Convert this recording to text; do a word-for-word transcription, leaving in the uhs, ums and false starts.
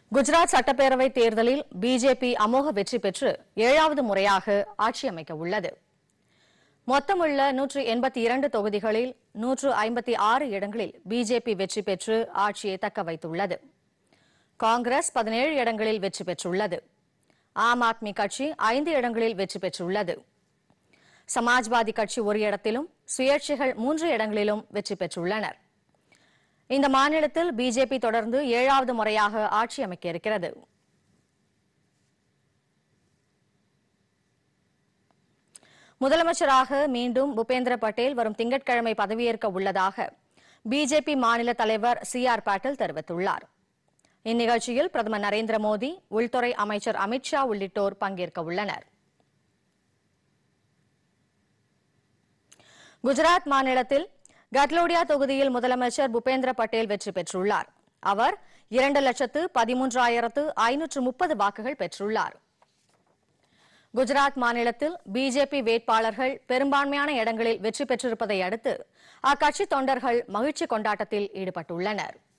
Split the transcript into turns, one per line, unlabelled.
குஜராத் சட்டப்பேரவை தேர்தலில் பிஜேபி அமோக வெற்றி பெற்று ஏழாவது முறையாக ஆட்சி அமைக்க உள்ளது. மொத்தமுள்ள நூற்று எண்பத்தி இரண்டு தொகுதிகளில் நூற்று ஐம்பத்தி ஆறு இடங்களில் பிஜேபி வெற்றி பெற்று ஆட்சியை தக்க வைத்துள்ளது. காங்கிரஸ் பதினேழு இடங்களில் வெற்றி பெற்றுள்ளது. ஆம் ஆத்மி கட்சி ஐந்து இடங்களில் வெற்றி பெற்றுள்ளது. சமாஜ்வாதி கட்சி ஒரு இடத்திலும் சுயேட்சைகள் மூன்று இடங்களிலும் வெற்றி பெற்றுள்ளனர். இந்த மாநிலத்தில் பிஜேபி தொடர்ந்து ஏழாவது முறையாக ஆட்சி அமைக்க இருக்கிறது. முதலமைச்சராக மீண்டும் பூபேந்திர பட்டேல் வரும் திங்கட்கிழமை பதவியேற்க உள்ளதாக பிஜேபி மாநில தலைவர் சி ஆர் பாட்டீல் தெரிவித்துள்ளார். இந்நிகழ்ச்சியில் பிரதமர் நரேந்திர மோடி, உள்துறை அமைச்சர் அமித் ஷா உள்ளிட்டோர் பங்கேற்க உள்ளனர். குஜராத் மாநிலத்தில் கட்லோடியா தொகுதியில் முதலமைச்சர் பூபேந்திர பட்டேல் வெற்றி பெற்றுள்ளார். அவர் இரண்டு லட்சத்து பதிமூன்றாயிரத்து ஐநூற்று முப்பது வாக்குகள் பெற்றுள்ளார். குஜராத் மாநிலத்தில் பிஜேபி வேட்பாளர்கள் பெரும்பான்மையான இடங்களில் வெற்றி பெற்றிருப்பதை அடுத்து அக்கட்சி தொண்டர்கள் மகிழ்ச்சி கொண்டாட்டத்தில் ஈடுபட்டுள்ளனர்.